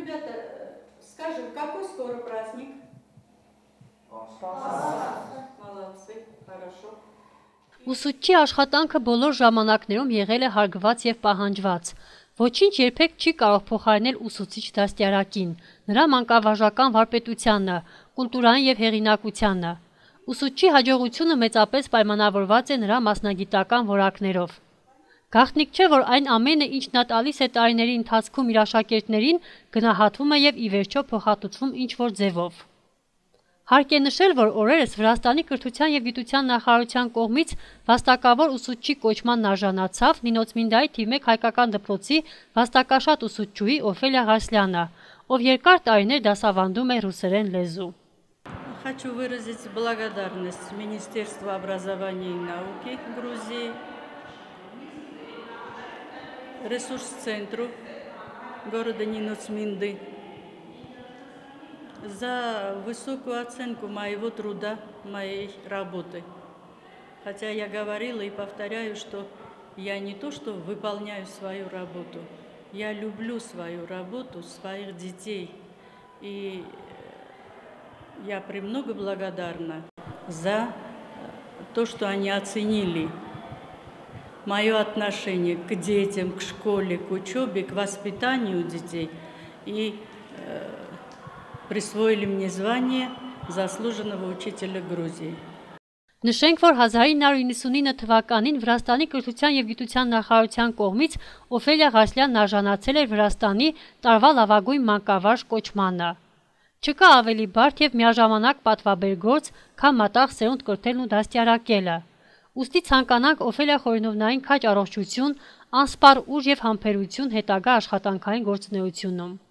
ребята, скажем, какой скоро праздник? Молодцы, хорошо. Ուսուցչի աշխատանքը բոլոր ժամանակներում եղել է հարգված եւ պահանջված։ Ոչինչ երբեք չի կարող փոխարինել ուսուցիչ դաստիարակին, նրա մանկավարժական վարպետությանը, կուլտուրային եւ հեղինակությանը։ Ուսուցչի հաջողությունը մեծապես պայմանավորված է նրա մասնագիտական որակներով։ Գաղտնիք չէ, որ այն ամենը, ինչ նա տալիս է տարիների ընթացքում իր աշակերտներին, գնահատվում է եւ ի վերջո փոխհատուցվում ինչ-որ ձևով։ Հարկ է նշել, որ օրերս Վրաստանի կրթության եւ գիտության նախարարության կողմից վաստակավոր ուսուցչի կոչման արժանացավ Նինոցմինդայի թիվ 1 հայկական դպրոցի վաստակաշատ ուսուցչուհի Օֆելիա Ղասլյանը, ով երկար տարիներ դասավանդում է ռուսերեն лезу. Хочу выразить благодарность Министерству образования и науки Грузии, ресурс-центру города Ниноцминды за высокую оценку моего труда, моей работы. Хотя я говорила и повторяю, что я не то, что выполняю свою работу, я люблю свою работу, своих детей. И я премного благодарна за то, что они оценили мое отношение к детям, к школе, к учебе, к воспитанию детей. И присвоили мне звание заслуженного учителя Грузии. Նշենք, որ 1999 թվականին Վրաստանի կրթության եւ գիտության նախարարության կողմից Օֆելիա Ղասլյանն արժանացել էր Վրաստանի տարվա լավագույն մանկավարժ կոչմանը։ Չկա ավելի բարդ եւ միաժամանակ պատվաբեր գործ, քան մատաղ սերունդ կրթելն ու դաստիարակելը։ Ուստի ցանկանանք Օֆելիա Խորինովնային քաջ առողջություն, անսպառ ուժ եւ համբերություն հետագա աշխատանքային գործունեությունում։